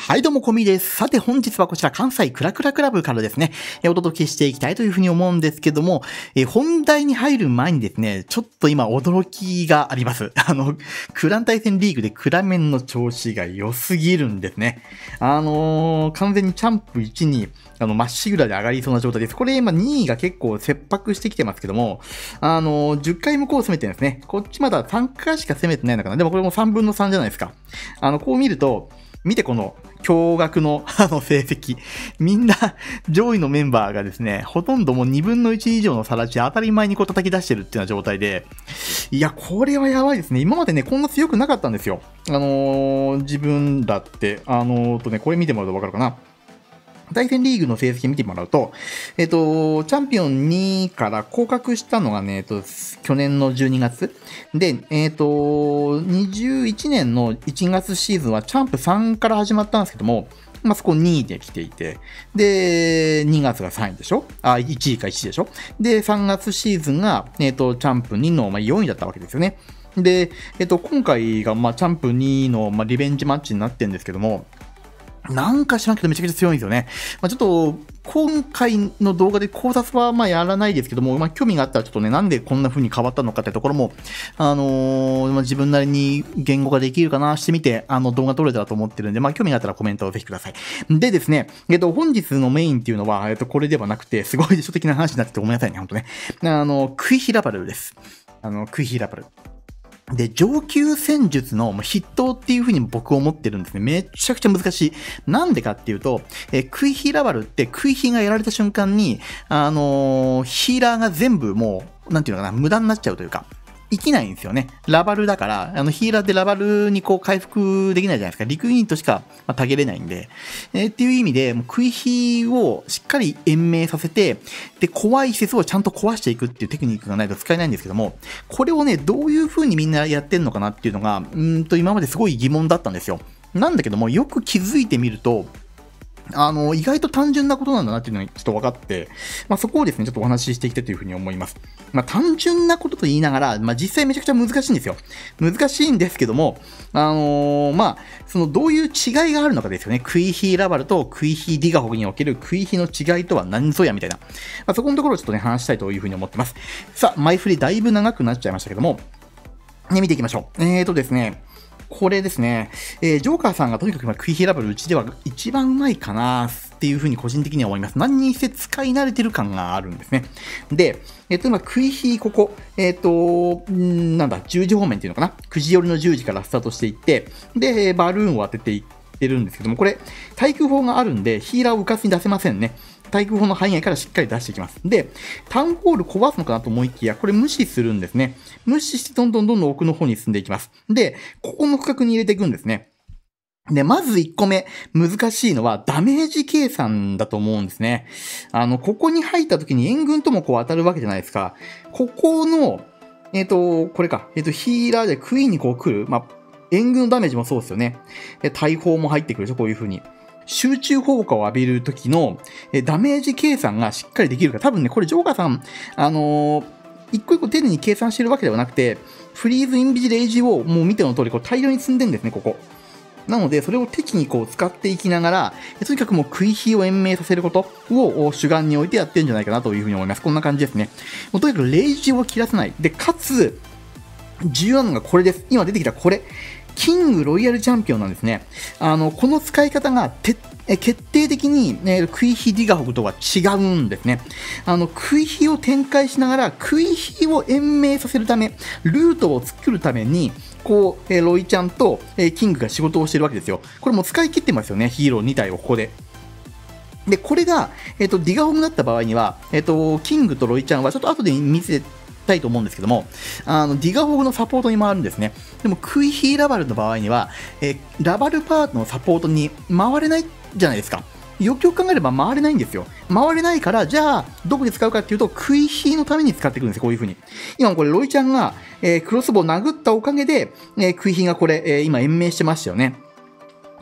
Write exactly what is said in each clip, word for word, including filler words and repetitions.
はい、どうも、こみです。さて、本日はこちら、関西クラクラクラブからですね、えお届けしていきたいというふうに思うんですけども、え本題に入る前にですね、ちょっと今、驚きがあります。あの、クラン対戦リーグでクラメンの調子が良すぎるんですね。あのー、完全にチャンプいちに、あの、まっしぐらで上がりそうな状態です。これ今にいが結構切迫してきてますけども、あのー、じゅっかい向こう攻めてるんですね。こっちまださんかいしか攻めてないのかな。でもこれもさんぶんのさんじゃないですか。あの、こう見ると、見てこの驚愕のあの成績。みんな上位のメンバーがですね、ほとんどもうにぶんのいち以上の差立ち当たり前にこう叩き出してるっていうような状態で、いや、これはやばいですね。今までね、こんな強くなかったんですよ。あのー、自分だって、あのーとね、これ見てもらうとわかるかな。対戦リーグの成績見てもらうと、えっと、チャンピオンにから降格したのがね、えっと、去年のじゅうにがつ。で、えっと、にじゅういちねんのいちがつシーズンはチャンプさんから始まったんですけども、まあ、そこにいで来ていて、で、にがつがさんいでしょあ、いちいかいちいでしょで、さんがつシーズンが、えっと、チャンプにの、まあ、よんいだったわけですよね。で、えっと、今回が、まあ、チャンプにの、まあ、リベンジマッチになってるんですけども、なんか知らんけどめちゃくちゃ強いんですよね。まあ、ちょっと、今回の動画で考察はまあやらないですけども、まあ興味があったらちょっとね、なんでこんな風に変わったのかってところも、あのー、まあ、自分なりに言語化できるかなしてみて、あの動画撮れたらと思ってるんで、まあ興味があったらコメントをぜひください。でですね、えっと、本日のメインっていうのは、えっと、これではなくて、すごい書的な話になっててごめんなさいね、ほんとね。あの、クイヒラバルです。あの、クイヒラバル。で、上級戦術の筆頭っていう風に僕は思ってるんですね。めちゃくちゃ難しい。なんでかっていうと、えー、クイヒラバルってクイヒがやられた瞬間に、あのー、ヒーラーが全部もう、なんていうのかな、無駄になっちゃうというか、生きないんですよね。ラバルだから、あの、ヒーラーでラバルにこう回復できないじゃないですか。リクユニットしか、まあ、たげれないんで。えー、っていう意味で、もうクイヒをしっかり延命させて、で、怖い施設をちゃんと壊していくっていうテクニックがないと使えないんですけども、これをね、どういう風にみんなやってんのかなっていうのが、うーんと今まですごい疑問だったんですよ。なんだけども、よく気づいてみると、あの、意外と単純なことなんだなっていうのがちょっと分かって、まあ、そこをですね、ちょっとお話ししていきたいというふうに思います。まあ、単純なことと言いながら、まあ、実際めちゃくちゃ難しいんですよ。難しいんですけども、あのー、まあ、そのどういう違いがあるのかですよね。クイヒラバルとクイヒディガホグにおけるクイヒの違いとは何ぞやみたいな。まあ、そこのところをちょっとね、話したいというふうに思ってます。さあ、前振りだいぶ長くなっちゃいましたけども、ね、見ていきましょう。えーとですね、これですね、えー、ジョーカーさんがとにかくクイヒラバルうちでは一番うまいかなっていうふうに個人的には思います。何にせ使い慣れてる感があるんですね。で、えっと、今、クイヒここ、えっと、んなんだ、じゅうじ方面っていうのかな ?く 時寄りのじゅうじからスタートしていって、で、バルーンを当てていってるんですけども、これ、対空砲があるんで、ヒーラーを浮かずに出せませんね。対空砲の範囲外からしっかり出していきます。で、タウンホール壊すのかなと思いきや、これ無視するんですね。無視してどんどんどんどん奥の方に進んでいきます。で、ここの区画に入れていくんですね。で、まずいっこめ、難しいのはダメージ計算だと思うんですね。あの、ここに入った時に援軍ともこう当たるわけじゃないですか。ここの、えっと、これか、えっと、ヒーラーでクイーンにこう来る、まあ、援軍のダメージもそうですよね。大砲も入ってくるでしょ、こういう風に。集中砲火を浴びるときのダメージ計算がしっかりできるか。多分ね、これジョーカーさん、あのー、一個一個丁寧に計算してるわけではなくて、フリーズインビジレイジをもう見ての通り、こう大量に積んでるんですね、ここ。なので、それを適にこう使っていきながら、とにかくもうクイヒを延命させることを主眼に置いてやってるんじゃないかなというふうに思います。こんな感じですね。もうとにかくレイジを切らさない。で、かつ、重要なのがこれです。今出てきたこれ。キングロイヤルチャンピオンなんですね。あの、この使い方がてえ決定的に、ね、クイヒディガホグとは違うんですね。あの、クイヒを展開しながら、クイヒを延命させるため、ルートを作るために、こう、えロイちゃんと、えキングが仕事をしてるわけですよ。これもう使い切ってますよね、ヒーローに体をここで。で、これが、えっと、ディガホグだった場合には、えっと、キングとロイちゃんはちょっと後で見せて、たいと思うんですけども、あのディガホグのサポートに回るんですね。でもクイヒーラバルの場合には、えー、ラバルパートのサポートに回れないじゃないですか。よくよく考えれば回れないんですよ。回れないから、じゃあどこで使うかっていうと、クイヒーのために使ってくるんですよ、こういう風に。今これロイちゃんが、えー、クロスボウを殴ったおかげで、えー、クイヒーがこれ、えー、今延命してましたよね。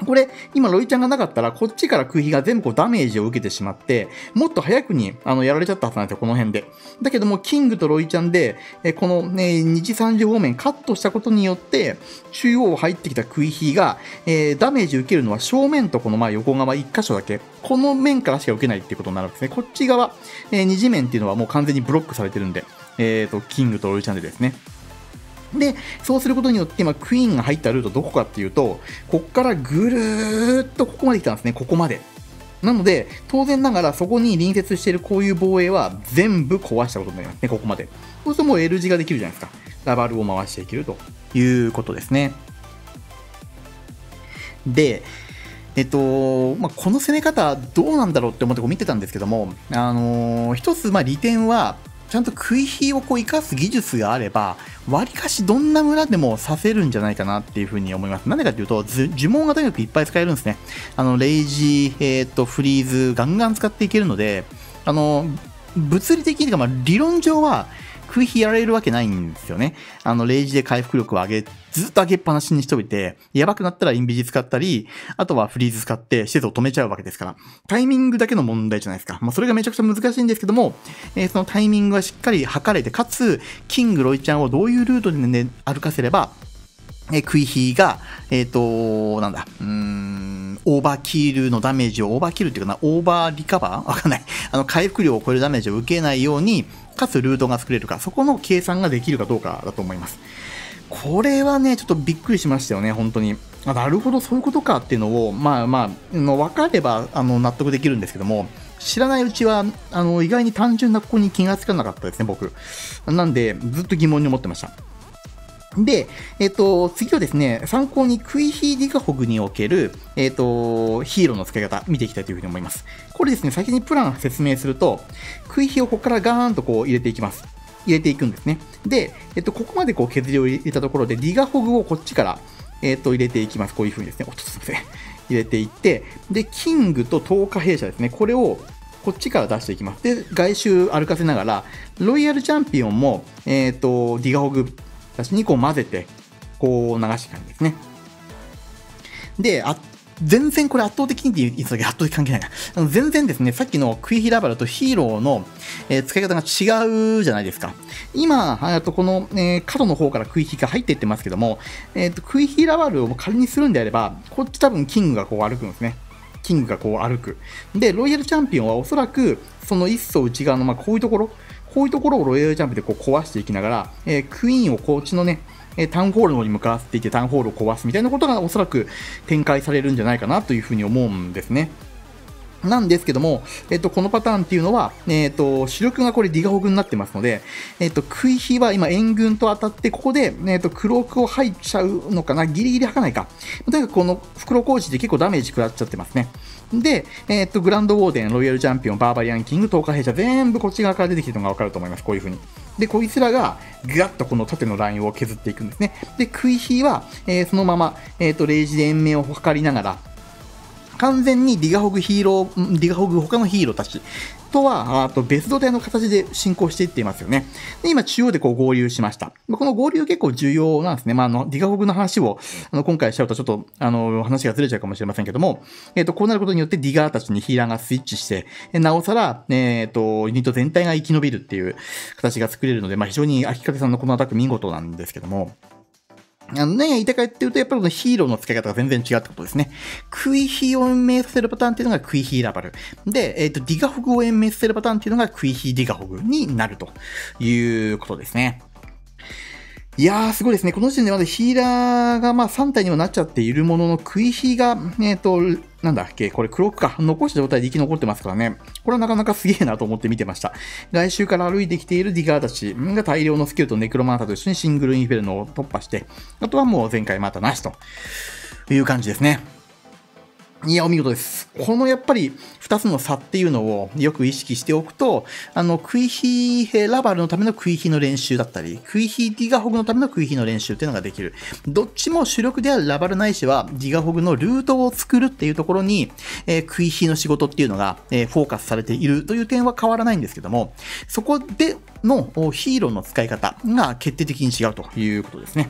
これ、今、ロイちゃんがなかったら、こっちから空飛が全部こうダメージを受けてしまって、もっと早くに、あの、やられちゃったはずなんですよ、この辺で。だけども、キングとロイちゃんで、えこのね、にじさんじ方面カットしたことによって、中央入ってきた空飛が、えー、ダメージ受けるのは正面とこのまあ横側いっ箇所だけ。この面からしか受けないっていうことになるんですね。こっち側、えー、二次面っていうのはもう完全にブロックされてるんで、えーと、キングとロイちゃんでですね。で、そうすることによって、今、クイーンが入ったルートどこかっていうと、こっからぐるーっとここまで来たんですね、ここまで。なので、当然ながらそこに隣接しているこういう防衛は全部壊したことになりますね、ここまで。そうするともう L 字ができるじゃないですか。ラバルを回していけるということですね。で、えっと、まあ、この攻め方どうなんだろうって思ってこう見てたんですけども、あのー、一つ、まあ、利点は、ちゃんと食い火をこう生かす技術があれば、わりかしどんな村でもさせるんじゃないかなっていうふうに思います。なんでかというと、呪文がとにかくいっぱい使えるんですね。あの、レイジー、えー、っと、フリーズ、ガンガン使っていけるので、あの、物理的にか、まあ、理論上は、食い火やられるわけないんですよね。あの、レイジで回復力を上げ、ずっと上げっぱなしにしておいて、やばくなったらインビジ使ったり、あとはフリーズ使って施設を止めちゃうわけですから、タイミングだけの問題じゃないですか。まあ、それがめちゃくちゃ難しいんですけども、えー、そのタイミングはしっかり測れて、かつ、キングロイちゃんをどういうルートでね、歩かせれば、えー、食い火が、えっ、ー、と、なんだ、うーん、オーバーキルのダメージを、オーバーキルっていうかな、オーバーリカバーわかんない。あの、回復量を超えるダメージを受けないように、かつルートが作れるか、そこの計算ができるかどうかだと思います。これはね、ちょっとびっくりしましたよね、本当に。あ、なるほど、そういうことかっていうのを、まあまあ、の分かればあの納得できるんですけども、知らないうちは、あの、意外に単純なここに気がつかなかったですね、僕。なんで、ずっと疑問に思ってました。で、えっと、次はですね、参考にクイヒーディガホグにおける、えっと、ヒーローの使い方、見ていきたいというふうに思います。これですね、先にプラン説明すると、クイヒーをここからガーンとこう入れていきます。入れていくんですね。で、えっと、ここまでこう削りを入れたところで、ディガホグをこっちから、えっと、入れていきます。こういうふうにですね、おっとすみません。入れていって、で、キングと十日弊社ですね、これを、こっちから出していきます。で、外周歩かせながら、ロイヤルチャンピオンも、えっと、ディガホグ、にこう混ぜて、こう流していく感じですね。で、あ、全然これ圧倒的にって言いそうだけど、圧倒的関係ないな。あの全然ですね、さっきのクイヒラバルとヒーローの、えー、使い方が違うじゃないですか。今、あとこの、えー、角の方からクイヒが入っていってますけども、えー、とクイヒラバルを仮にするんであれば、こっち多分キングがこう歩くんですね。キングがこう歩く。で、ロイヤルチャンピオンはおそらく、その一層内側の、まあ、こういうところ、こういうところをロイヤルジャンプでこう壊していきながら、えー、クイーンをこっちのね、えー、タウンホールの方に向かわせていってタウンホールを壊すみたいなことがおそらく展開されるんじゃないかなというふうに思うんですね。なんですけども、えっと、このパターンっていうのは、えっと、主力がこれディガホグになってますので、えっと、クイヒは今援軍と当たって、ここで、えっと、クロークを入っちゃうのかな、ギリギリ吐かないか。とにかくこの袋小路で結構ダメージ食らっちゃってますね。で、えっと、グランドウォーデン、ロイヤルチャンピオン、バーバリアンキング、十日弊社、全部こっち側から出てきてるのがわかると思います。こういう風に。で、こいつらが、ガッとこの縦のラインを削っていくんですね。で、クイヒは、えー、そのまま、えっと、レイジで延命を図りながら、完全にディガホグヒーロー、ディガホグ他のヒーローたちとは、あと別土台の形で進行していっていますよね。で、今中央でこう合流しました。この合流結構重要なんですね。まあ、あの、ディガホグの話を、あの、今回しちゃうとちょっと、あの、話がずれちゃうかもしれませんけども、えっと、こうなることによってディガーたちにヒーラーがスイッチして、なおさら、えっと、ユニット全体が生き延びるっていう形が作れるので、まあ、非常に秋風さんのこのアタック見事なんですけども、あのね、言いたかっていうと、やっぱりヒーローの使い方が全然違うってことですね。クイヒーを延命させるパターンっていうのがクイヒーラバル。で、えっと、ディガホグを延命させるパターンっていうのがクイヒーディガホグになるということですね。いやー、すごいですね。この時点でまだヒーラーがまあさん体にはなっちゃっているものの、クイヒーが、えっと、なんだっけ、これクロックか。残した状態で生き残ってますからね。これはなかなかすげえなと思って見てました。来週から歩いてきているディガーたちが大量のスキルとネクロマンタと一緒にシングルインフェルノを突破して、あとはもう前回またなしという感じですね。いや、お見事です。このやっぱり二つの差っていうのをよく意識しておくと、あの、クイヒーラバルのためのクイヒーの練習だったり、クイヒーディガホグのためのクイヒーの練習っていうのができる。どっちも主力であるラバルないしはディガホグのルートを作るっていうところに、えー、クイヒーの仕事っていうのが、えー、フォーカスされているという点は変わらないんですけども、そこでのヒーローの使い方が決定的に違うということですね。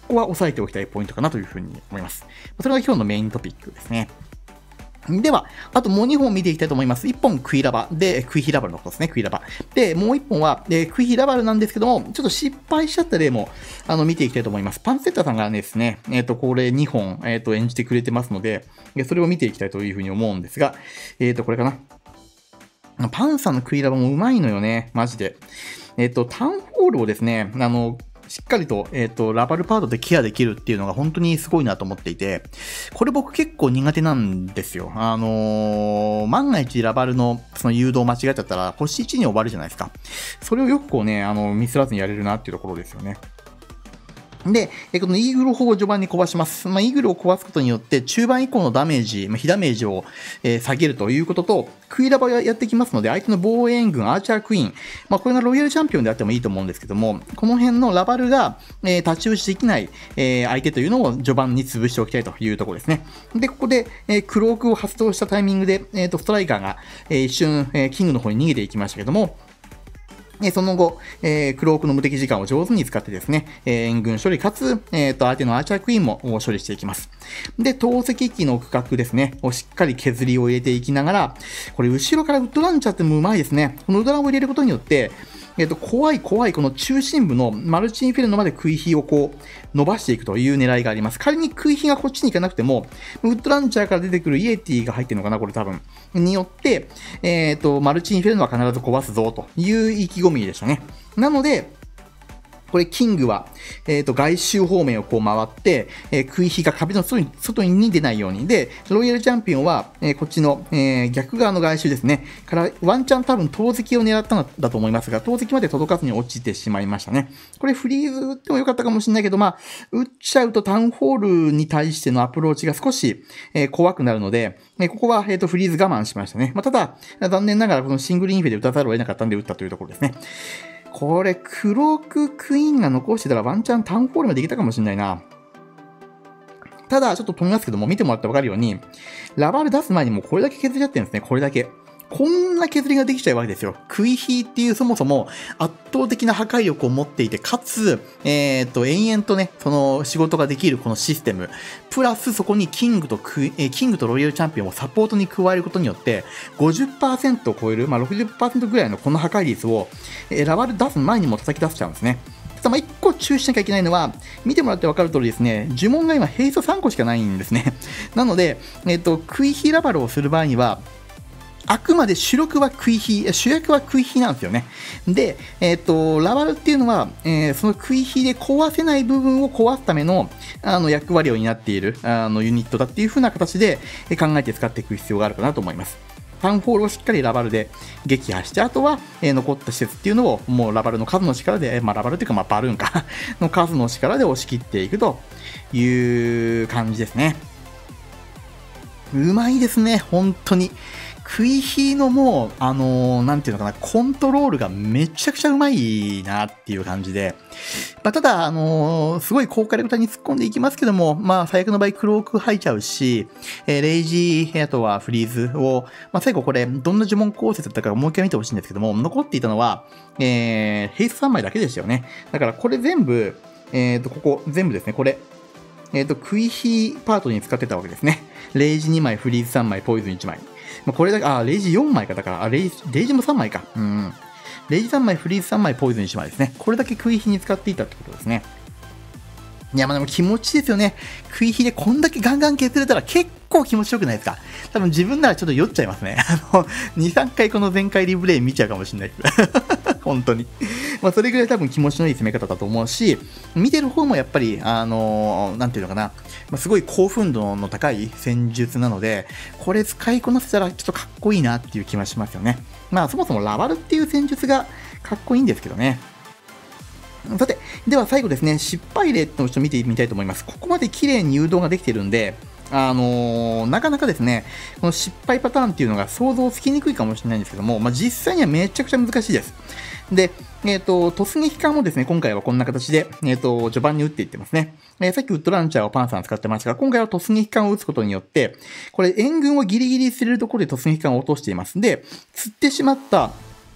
こは押さえておきたいポイントかなというふうに思います。それが今日のメイントピックですね。では、あともうにほん見ていきたいと思います。いっぽんクイラバで、クイヒラバルのことですね、クイラバ。で、もういっぽんは、えー、クイヒラバルなんですけども、ちょっと失敗しちゃった例も、あの、見ていきたいと思います。パンセッターさんがですね、えっ、ー、と、これにほん、えっ、ー、と、演じてくれてますので、それを見ていきたいというふうに思うんですが、えっ、ー、と、これかな。パンさんのクイラバもうまいのよね、マジで。えっ、と、タウンホールをですね、あの、しっかりと、えっと、ラバルパートでケアできるっていうのが本当にすごいなと思っていて、これ僕結構苦手なんですよ。あのー、万が一ラバルのその誘導間違えちゃったら、星いちに終わるじゃないですか。それをよくこうね、あの、ミスらずにやれるなっていうところですよね。で、このイーグル砲を序盤に壊します。まあ、イーグルを壊すことによって、中盤以降のダメージ、まあ、被ダメージを、えー、下げるということと、クイラバをやってきますので、相手の防衛軍、アーチャークイーン、まあ、これがロイヤルチャンピオンであってもいいと思うんですけども、この辺のラバルが、えー、太刀打ちできない、えー、相手というのを序盤に潰しておきたいというところですね。で、ここで、えー、クロークを発動したタイミングで、えーと、ストライカーが、えー、一瞬、えー、キングの方に逃げていきましたけども、その後、えー、クロークの無敵時間を上手に使ってですね、えー、援軍処理かつ、えー、と相手のアーチャークイーンも処理していきます。で、投石機の区画ですね、をしっかり削りを入れていきながら、これ後ろからウッドランチャーってもうまいですね。このウッドランを入れることによって、えっと、怖い怖いこの中心部のマルチインフェルノまで食い火をこう伸ばしていくという狙いがあります。仮に食い火がこっちに行かなくても、ウッドランチャーから出てくるイエティが入ってるのかなこれ多分。によって、えっと、マルチインフェルノは必ず壊すぞという意気込みでしたね。なので、これ、キングは、えっと、外周方面をこう回って、えー、食い火が壁の外に、外に出ないように。で、ロイヤルチャンピオンは、えー、こっちの、えー、逆側の外周ですね。から、ワンチャン多分、投石を狙ったのだと思いますが、投石まで届かずに落ちてしまいましたね。これ、フリーズ打ってもよかったかもしれないけど、まあ、打っちゃうとタウンホールに対してのアプローチが少し、えー、怖くなるので、えー、ここは、えっと、フリーズ我慢しましたね。まあ、ただ、残念ながら、このシングルインフェで打たざるを得なかったんで打ったというところですね。これ、クローククイーンが残してたらワンチャンタウンホールまでできたかもしれないな。ただ、ちょっと飛びますけども、見てもらってわかるように、ラバル出す前にもうこれだけ削りちゃってるんですね、これだけ。こんな削りができちゃうわけですよ。食い火っていうそもそも圧倒的な破壊力を持っていて、かつ、えっと、延々とね、その仕事ができるこのシステム、プラスそこにキングとクイ、えー、キングとロイヤルチャンピオンをサポートに加えることによって、ごじゅっパーセント を超える、まあ ろくじゅっパーセント ぐらいのこの破壊率を、えー、ラバル出す前にも叩き出しちゃうんですね。まあ、いっこ注意しなきゃいけないのは、見てもらって分かる通りですね、呪文が今、ヘイストさんこしかないんですね。なので、えっと、食い火ラバルをする場合には、あくまで主力は食い火、主役は食い火なんですよね。で、えっと、ラバルっていうのは、えー、その食い火で壊せない部分を壊すための、あの、役割を担っている、あの、ユニットだっていう風な形で考えて使っていく必要があるかなと思います。タウンホールをしっかりラバルで撃破して、あとは、えー、残った施設っていうのをもうラバルの数の力で、まあ、ラバルというか、まあ、バルーンかの数の力で押し切っていくという感じですね。うまいですね、本当に。食い火のもう、あのー、なんていうのかな、コントロールがめちゃくちゃうまいなっていう感じで、まあ、ただ、あのー、すごい高火力帯に突っ込んでいきますけども、まあ、最悪の場合、クローク吐いちゃうし、えー、レイジー、あとはフリーズを、まあ、最後これ、どんな呪文構成だったかもう一回見てほしいんですけども、残っていたのは、えー、ヘイスさんまいだけでしたよね。だから、これ全部、えっと、ここ、全部ですね、これ、えっと、食い火パートに使ってたわけですね。レイジにまい、フリーズさんまい、ポイズンいちまい。まあ、これだけ、あ、レイジよんまいか、だから、あ、レイジ、レイジもさんまいか。うん。レイジさんまい、フリーズさんまい、ポイズンいちまいですね。これだけ食い火に使っていたってことですね。いや、まあでも気持ちいいですよね。食い火でこんだけガンガン削れたら結構気持ちよくないですか？多分自分ならちょっと酔っちゃいますね。あの、に、さんかいこの全開リプレイ見ちゃうかもしれないけど。本当に。まあそれぐらい多分気持ちのいい攻め方だと思うし、見てる方もやっぱり、あのー、なんていうのかな、まあ、すごい興奮度の高い戦術なので、これ使いこなせたらちょっとかっこいいなっていう気はしますよね。まあそもそもラバルっていう戦術がかっこいいんですけどね。さて、では最後ですね、失敗例の人見てみたいと思います。ここまで綺麗に誘導ができているんで、あのー、なかなかですね、この失敗パターンっていうのが想像つきにくいかもしれないんですけども、まあ、実際にはめちゃくちゃ難しいです。で、えっ、ー、と、突撃艦もですね、今回はこんな形で、えっ、ー、と、序盤に撃っていってますね。えー、さっきウッドランチャーをパンさん使ってましたが、今回は突撃艦を撃つことによって、これ援軍をギリギリ捨てるところで突撃艦を落としています。で、釣ってしまった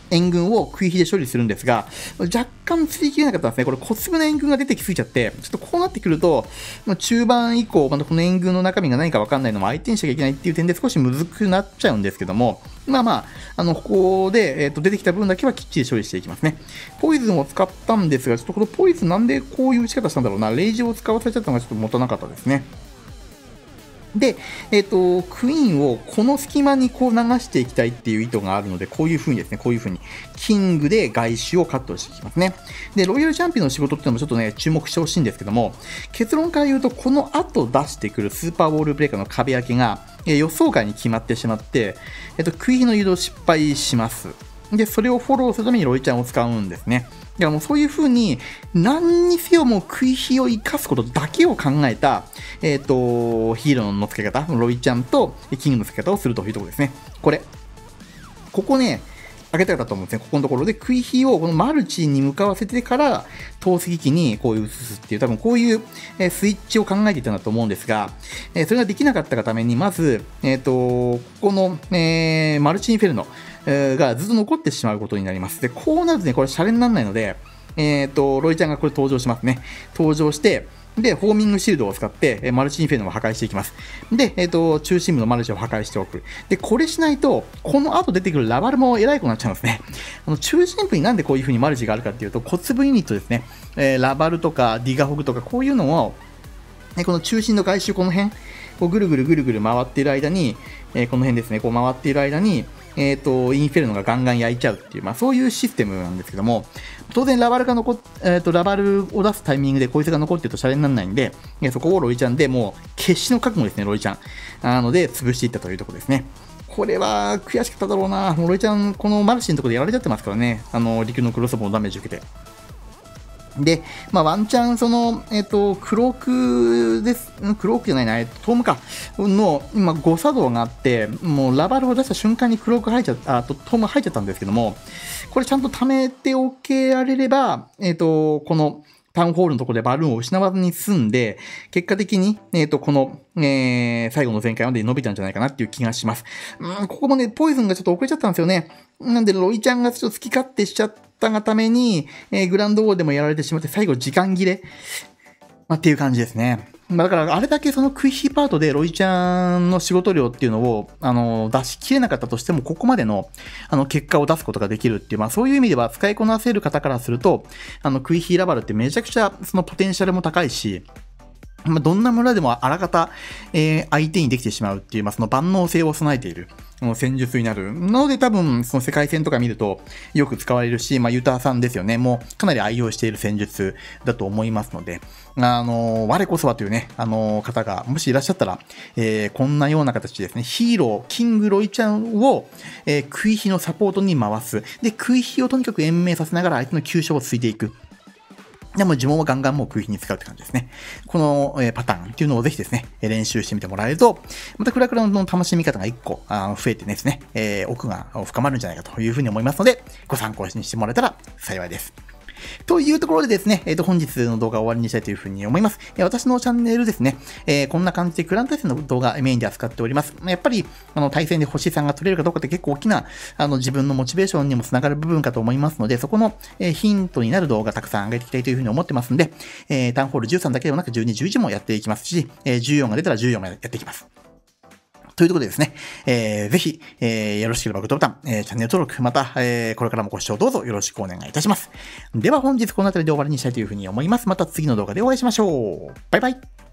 援軍を食い火で処理するんですが、若干釣り切れなかったんですね。これ小粒の援軍が出てきすぎちゃって、ちょっとこうなってくると、中盤以降、またこの援軍の中身が何か分かんないのも相手にしなきゃいけないっていう点で少しむずくなっちゃうんですけども、まあまあ、あの、ここで、えっと、出てきた分だけはきっちり処理していきますね。ポイズンを使ったんですが、ちょっとこのポイズンなんでこういう打ち方したんだろうな。レイジを使わせちゃったのがちょっともたなかったですね。で、えっと、クイーンをこの隙間にこう流していきたいっていう意図があるので、こういう風にですね、こういう風に、キングで外周をカットしていきますね。で、ロイヤルチャンピオンの仕事っていうのもちょっとね、注目してほしいんですけども、結論から言うと、この後出してくるスーパーウォールブレーカーの壁開けが、え予想外に決まってしまって、えっと、クイーンの誘導失敗します。で、それをフォローするためにロイちゃんを使うんですね。だからもうそういう風に、何にせよもう食い火を生かすことだけを考えた、えっと、ヒーローの付け方、ロイちゃんとキングの付け方をするというところですね。これ。ここね、開けたかったと思うんですね。ここのところで食い火をこのマルチに向かわせてから、投石機にこういう移すっていう、多分こういうスイッチを考えていたんだと思うんですが、それができなかったがために、まず、えっと、ここの、えー、マルチインフェルノ、がずっと残ってしまうことになります。で、こうなるとね、これシャレにならないので、えっと、ロイちゃんがこれ登場しますね。登場して、で、ホーミングシールドを使って、マルチインフェルノを破壊していきます。で、えっと、中心部のマルチを破壊しておく。で、これしないと、この後出てくるラバルも偉い子になっちゃうんですね。あの、中心部になんでこういう風にマルチがあるかっていうと、小粒ユニットですね。えー、ラバルとかディガホグとか、こういうのを、この中心の外周、この辺、こうぐるぐるぐるぐる回っている間に、えー、この辺ですね、こう回っている間に、えっと、インフェルノがガンガン焼いちゃうっていう、まあそういうシステムなんですけども、当然ラバルが残っ、えっと、ラバルを出すタイミングでこいつが残ってるとシャレにならないんで、えー、そこをロイちゃんでもう決死の覚悟ですね、ロイちゃん。なので、潰していったというところですね。これは悔しかっただろうな。もうロイちゃん、このマルチのところでやられちゃってますからね。あの、陸のクロスボウのダメージ受けて。で、まあ、ワンチャン、その、えっと、クロークです、クロークじゃないな、えっと、トームか、の、今、誤作動があって、もう、ラバルを出した瞬間にクローク入っちゃった、あと、トーム入っちゃったんですけども、これちゃんと貯めておけられれば、えっと、この、タウンホールのところでバルーンを失わずに済んで、結果的に、えっと、この、えー、最後の前回まで伸びたんじゃないかなっていう気がします。うん、ここもね、ポイズンがちょっと遅れちゃったんですよね。なんで、ロイちゃんがちょっと好き勝手しちゃったがために、えー、グランドウォーでもやられてしまって、最後時間切れ、まあ、っていう感じですね。だから、あれだけその食い火パートでロイちゃんの仕事量っていうのを、あの、出し切れなかったとしても、ここまでの、あの、結果を出すことができるっていう、まあ、そういう意味では、使いこなせる方からすると、あの、食い火ラバルってめちゃくちゃ、そのポテンシャルも高いし、まあ、どんな村でもあらかた、えー、相手にできてしまうっていう、まあ、その万能性を備えている、戦術になる。なので多分、その世界戦とか見るとよく使われるし、まあ、ユタさんですよね。もうかなり愛用している戦術だと思いますので、あの、我こそはというね、あの、方がもしいらっしゃったら、えー、こんなような形でですね、ヒーロー、キングロイちゃんを、えー、食い火のサポートに回す。で、食い火をとにかく延命させながら相手の急所をついていく。でも呪文をガンガンもう食い火に使うって感じですね。この、えー、パターンっていうのをぜひですね、練習してみてもらえると、またクラクラの楽しみ方がいっこあ増えてですね、えー、奥が深まるんじゃないかというふうに思いますので、ご参考にしてもらえたら幸いです。というところでですね、えっと、本日の動画を終わりにしたいというふうに思います。私のチャンネルですね、えー、こんな感じでクラン対戦の動画メインで扱っております。やっぱり、あの、対戦で星さんが取れるかどうかって結構大きな、あの、自分のモチベーションにもつながる部分かと思いますので、そこの、えー、ヒントになる動画たくさん上げていきたいというふうに思ってますんで、えー、タウンホールじゅうさんだけではなくじゅうに、じゅういちもやっていきますし、えー、じゅうよんが出たらじゅうよんもやっていきます。というところでですね、えー、ぜひ、えー、よろしければグッドボタン、えー、チャンネル登録、また、えー、これからもご視聴どうぞよろしくお願いいたします。では本日この辺りで終わりにしたいというふうに思います。また次の動画でお会いしましょう。バイバイ。